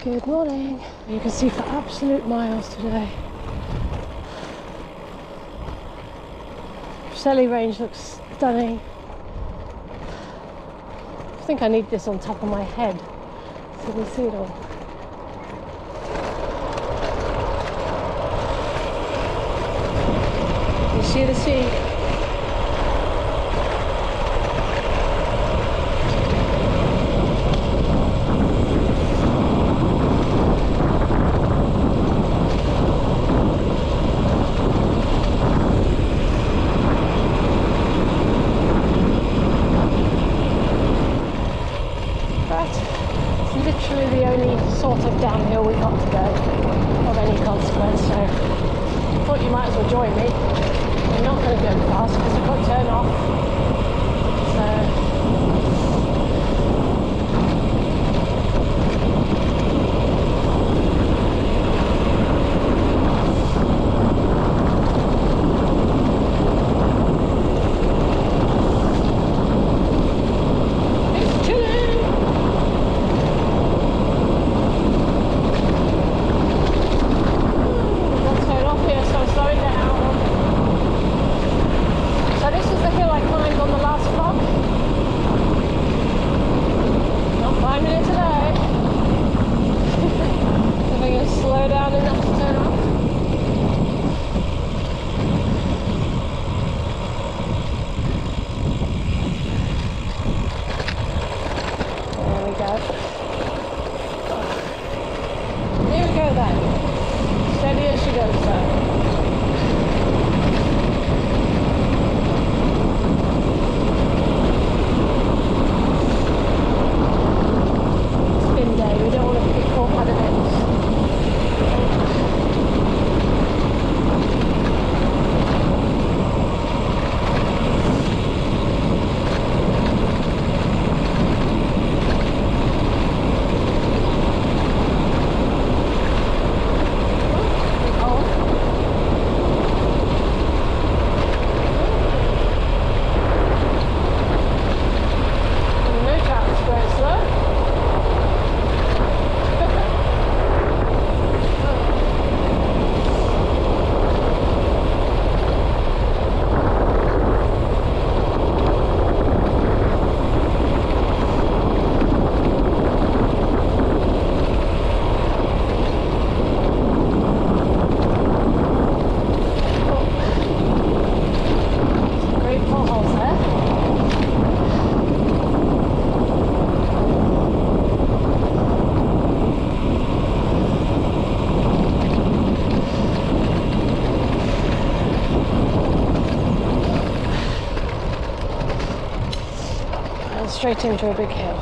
Good morning. You can see for absolute miles today. Selly range looks stunning. I think I need this on top of my head so you can see it all. You see the sea? The only sort of downhill we got to go of any consequence, so I thought you might as well join me. We're not going to go fast because we've got to turn off, straight into a big hill.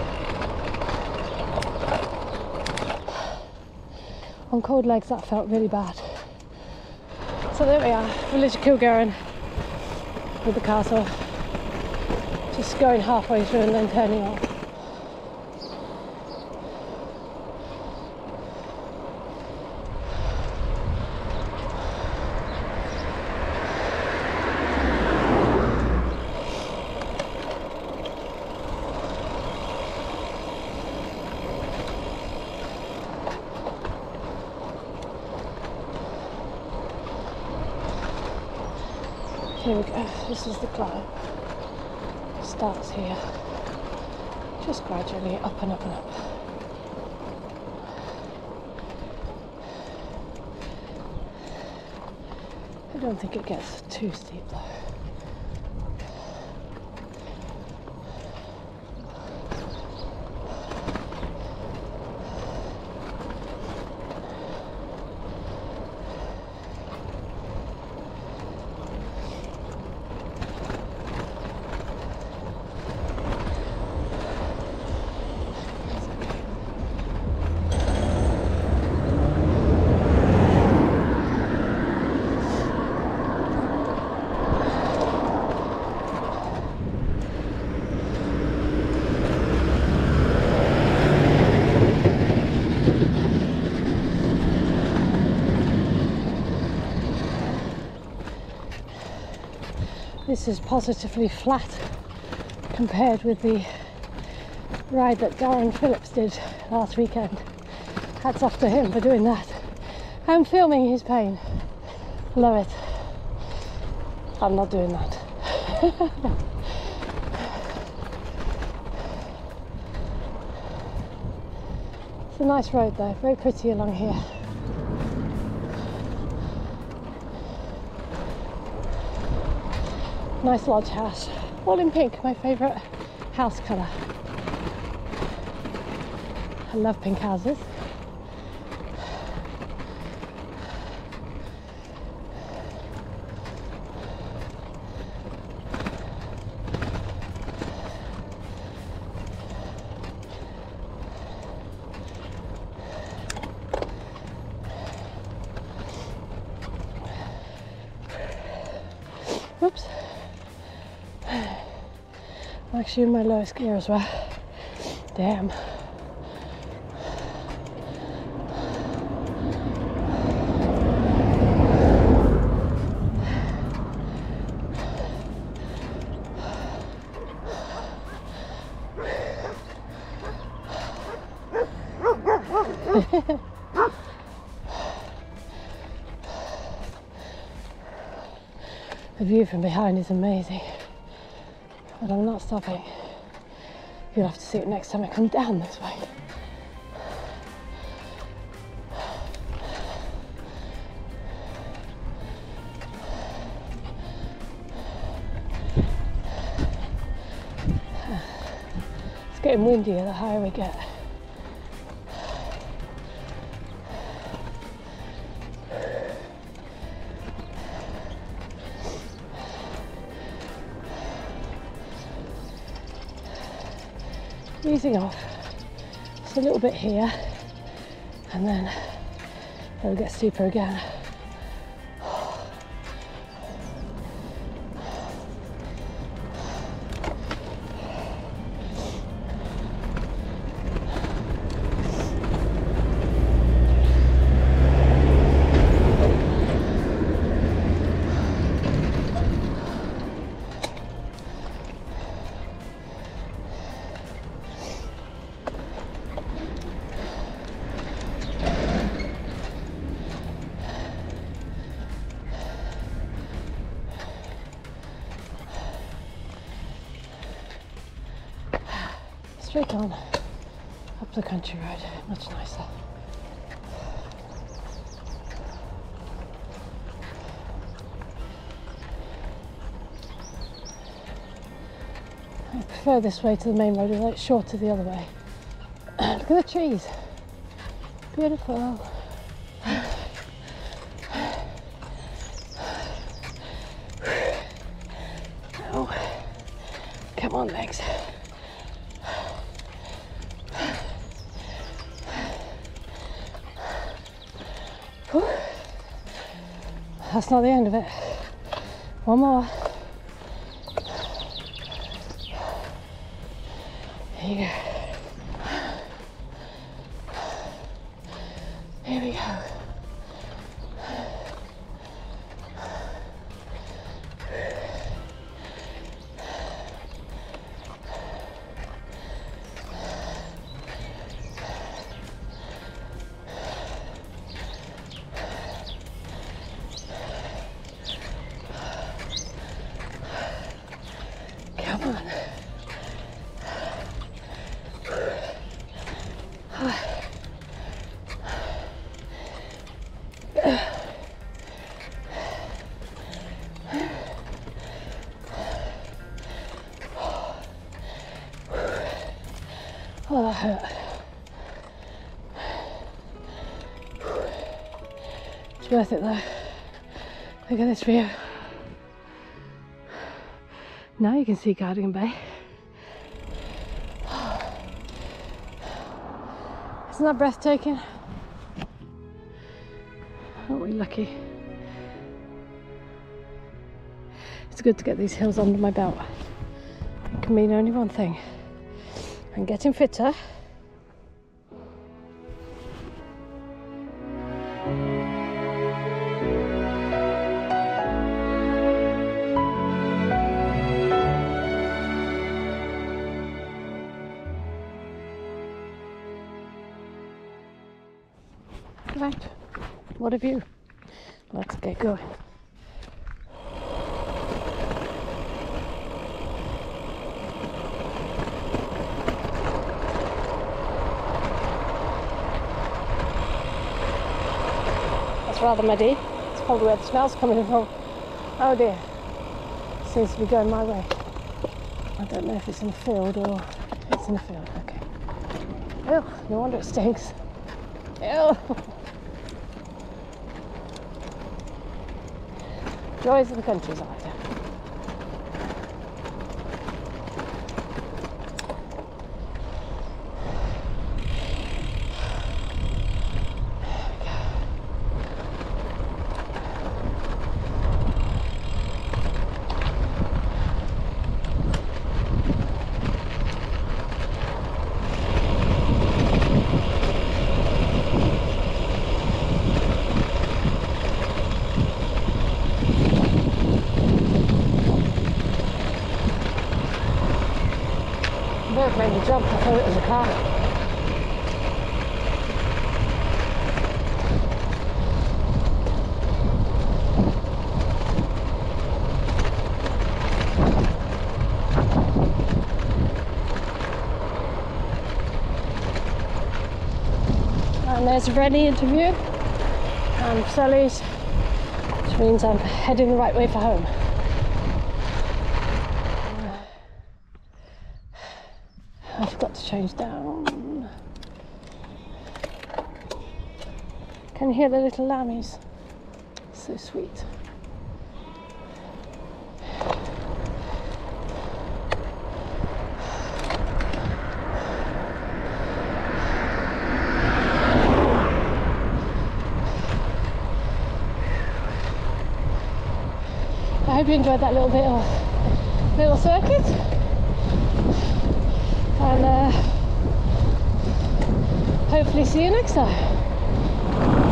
On cold legs that felt really bad. So there we are, village of Kilgarren with the castle. Just going halfway through and then turning off. Here we go, this is the climb. It starts here, just gradually up and up and up. I don't think it gets too steep though. This is positively flat compared with the ride that Darren Phillips did last weekend. hats off to him for doing that. I'm filming his pain. Love it. I'm not doing that. It's a nice road though, very pretty along here. Nice lodge house, all in pink, my favourite house colour. I love pink houses. Whoops. I'm actually in my lowest gear as well. Damn. The view from behind is amazing, but I'm not stopping. You'll have to see it next time I come down this way. It's getting windier the higher we get. Easing off just a little bit here, and then it'll get steeper again. Straight on up the country road, much nicer. I prefer this way to the main road, although it's shorter the other way. Look at the trees, beautiful. Oh, come on legs. That's not the end of it. One more. Here you go. Here we go. Oh, that hurt. It's worth it though. Look at this view. Now you can see Cardigan Bay. Isn't that breathtaking? Aren't we lucky? It's good to get these hills under my belt. It can mean only one thing. I'm getting fitter. Right, what a view. Let's get going. That's rather muddy. It's probably where the smell's coming from. Oh dear. Seems to be going my way. I don't know if it's in the field or it's in the field. Okay. Oh, no wonder it stinks. Ew. Joys of the countryside. Bird made me jump, I thought it was a car. And there's a Rennie interview and Sally's, which means I'm heading the right way for home. I forgot to change down. Can you hear the little lammies? So sweet. I hope you enjoyed that little bit of little circuit. And hopefully see you next time.